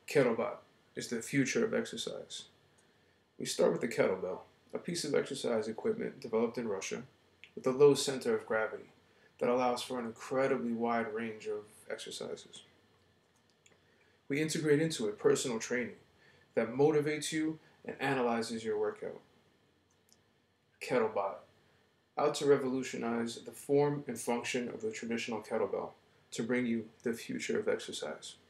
Kettlebot is the future of exercise. We start with the kettlebell, a piece of exercise equipment developed in Russia with a low center of gravity that allows for an incredibly wide range of exercises. We integrate into it personal training that motivates you and analyzes your workout. Kettlebot, out to revolutionize the form and function of the traditional kettlebell to bring you the future of exercise.